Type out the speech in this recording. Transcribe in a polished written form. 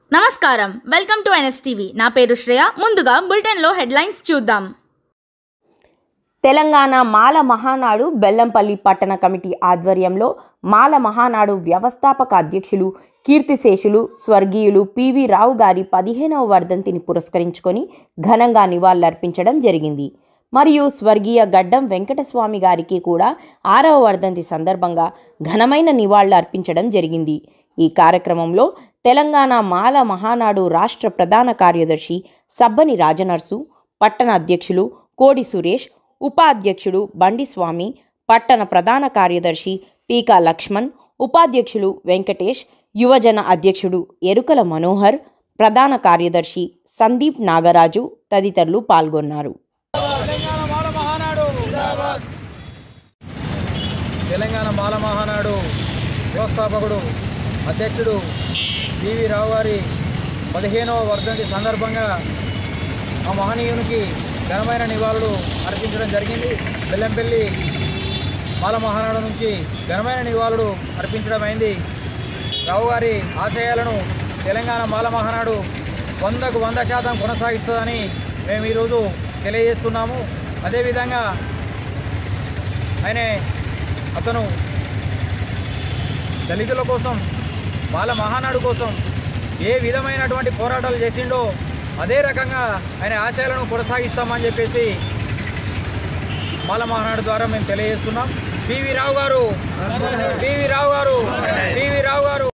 నమస్కారం, welcome to NSTV. నా పేరు శ్రేయ. ముందుగా బులెటిన్లో హెడ్లైన్స్ చూద్దాం. తెలంగాణ మాల మహానాడు బెల్లంపల్లి పట్టణ కమిటీ ఆధ్వర్యంలో మాల మహానాడు వ్యవస్థాపక అధ్యక్షులు కీర్తిశేషులు స్వర్గీయులు పివి రావు గారి 15వ వర్ధంతిని పురస్కరించుకొని ఘనంగా నివాళులర్పించడం జరిగింది. మరియు స్వర్గీయ గడ్డం వెంకటస్వామి గారికి కూడా 6వ వర్ధంతి సందర్భంగా ఘనమైన నివాళులు అర్పించడం జరిగింది. ఈ కార్యక్రమంలో తెలంగాణ మాల మహానాడు రాష్ట్ర ప్రధాన కార్యదర్శి సబ్బని రాజనర్సు, పట్టణ అధ్యక్షులు కోడి సురేష్, ఉపాధ్యక్షుడు బండిస్వామి, పట్టణ ప్రధాన కార్యదర్శి పీకా లక్ష్మణ్, ఉపాధ్యక్షులు వెంకటేష్, యువజన అధ్యక్షుడు ఎరుకల మనోహర్, ప్రధాన కార్యదర్శి సందీప్ నాగరాజు తదితరులు పాల్గొన్నారు. తెలంగాణ మాల మహానాడు వ్యవస్థాపకుడు అధ్యక్షుడు పివి రావు గారి 15వ వర్ధంతి సందర్భంగా ఆ మహనీయునికి ఘనమైన నివాళులు అర్పించడం జరిగింది. బెల్లంపల్లి మాల మహానాడు నుంచి ఘనమైన నివాళులు అర్పించడం అయింది. రావు గారి ఆశయాలను తెలంగాణ మాల మహానాడు 100కు 100% కొనసాగిస్తుందని మేము ఈరోజు తెలియజేస్తున్నాము. అదేవిధంగా అతను దళితుల కోసం, మాల మహానాడు కోసం ఏ విధమైనటువంటి పోరాటాలు చేసిండో అదే రకంగా ఆయన ఆశయాలను కొనసాగిస్తామని చెప్పేసి మాల మహానాడు ద్వారా మేము తెలియజేస్తున్నాం. పివి రావు గారు